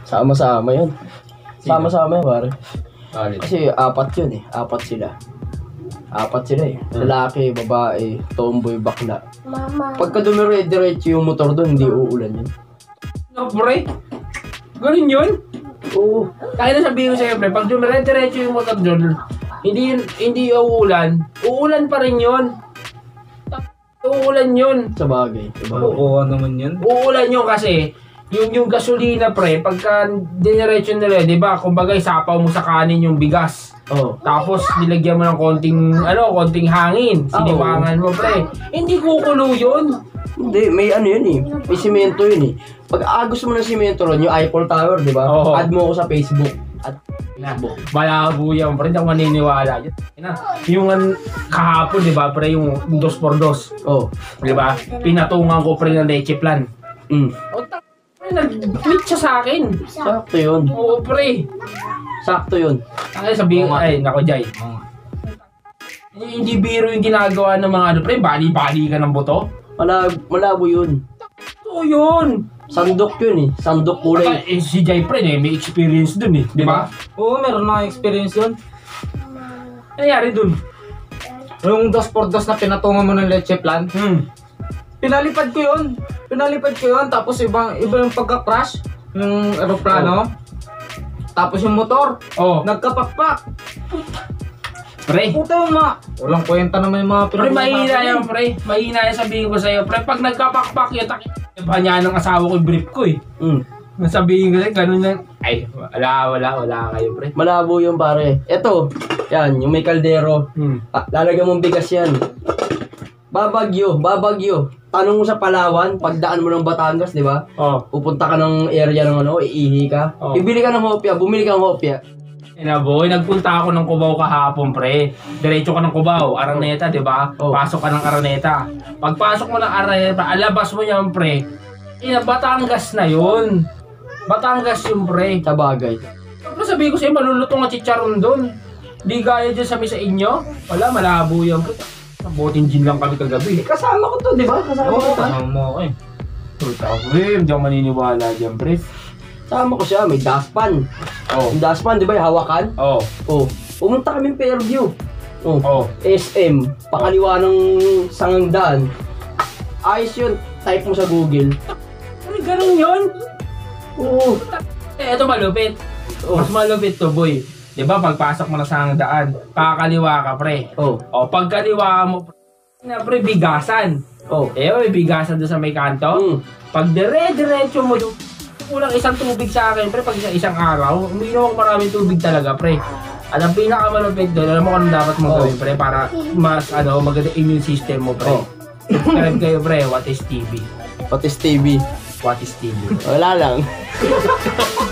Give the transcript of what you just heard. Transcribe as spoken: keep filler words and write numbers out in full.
Sama-sama yun. Sama-sama yun, pare. Alin? Kasi apat yun eh. Apat sila. Apat sila eh. Lalaki, babae, tomboy, bakla. Mama. Pagka dumire-diretso yung motor doon, hindi uulan yun. No, pre? Ganun yun? Oo. Kaya na sabihin ko sa'yo, pre, pag dumire-diretso yung motor doon, hindi yun, hindi uulan, uulan pa rin yun. Uulan yun. Sa bagay. Sa bagay. Oo naman yun. Uulan yun kasi, yung yung gasolina, pre, pagka diniretso nila, di ba, kumbaga isapaw mo sa kanin yung bigas. Oo. Tapos nilagyan mo ng konting, ano, konting hangin. Siniwangan mo, pre. Hindi kukulo yun. Hindi, may ano yun eh. May simento yun eh. Pag agos mo ng simento ron, yung Eiffel Tower, di ba? Oo. Add mo ako sa Facebook. At Facebook. Malabo yan, pre. Hindi ako maniniwala. Yan. Yung an, kahapon, di ba, pre, yung dos por dos. Oh. Di ba? Pinatungan ko, pre, ng leche plan. Mm. O, ta- pre, nag-tweet siya sa akin. Sakto yun. Oo, pre. Sakto yun. Ay, sabihin ko, ay, nako, Jay. Hindi biro yung ginagawa ng mga ano, pre. Bali-bali ka ng buto. Malabo, malabo yun. Oo, yun. Sandok yun eh. Sandok kulay. Eh, si Jay, pre, eh, may experience dun eh. Di ba? Oo, meron na experience yun. Nangyari dun. Yung dos por dos na pinatungan mo ng leche plan, Hmm. pinalipad ko yun. Pinalipad ko yun, tapos ibang, iba yung pagka-crash ng aeroplano. Tapos yung motor, Oh, nagkapakpak. pre. Puta yung mga, walang kwenta naman yung mga Pre, mahina pinag-usapan yan, pre. Mahina yan sabihin ko sa'yo, pre. Pag nagkapakpak yun, takip. Banya ng asawa ko yung brief ko eh. Mm. Nasabihin ko sa'yo, ganun yan. Ay, wala, wala, wala kayo, pre. Malabo yun pare. Eto. Yan, yung may kaldero. Hmm. Ah, lalagyan mong bigas yan. Babagyo, babagyo. Tanong mo sa Palawan, pagdaan mo ng Batangas, di ba? Oh. Pupunta ka ng area ng ano, iihi ka. Oh. Bibili ka ng hopya, bumili ka ng hopya. Eh na boy, nagpunta ako ng Cubao kahapon, pre. Diretso ka ng Cubao, Araneta, di ba? Oh. Pasok ka ng Araneta. Pagpasok mo ng Araneta, alabas mo yan, pre. Eh, Batangas na yun. Batangas yung pre. Sa bagay. Ano sabihin ko sa'yo, malulutong ang chicharon doon. Di gaya dyan sa sa inyo. Wala, malabo yan, pre. Boting gin lang kami kagabi. Eh, kasama ko to, di ba? Kasama ko Oo, to. kasama mo ako eh. Puta ko, pre. Hindi ako maniniwala dyan, pre. Kasama ko siya, may dustpan. Oh. Yung dustpan, di ba, yung hawakan? Oh. Oh. Pumunta kami Fairview. Oh. Oh. S M, pakaliwa ng Sangandaan. Ayos yun, type mo sa Google. Ano, ganun yun? Oo. Eh, ito malupit. Oh. Mas malupit to, boy. Di ba, pagpasok mo na sa daan, pakakaliwa ka, pre. Oh. O, pagkaliwa mo, na pre, bigasan. Oh. Eh, may bigasan doon sa may kanto. Mm. Pag dire-diretso mo doon, kulang isang tubig sa akin, pre, pag isang, isang araw, umiinom ako maraming tubig talaga, pre. At ang pinakamalupit doon, alam mo kung ano dapat mong Oh. gawin, pre, para mas, ano, maganda immune system mo, pre. Oh. Subscribe kayo, pre, what is T V? Patis T V. What is T V? Wala lang.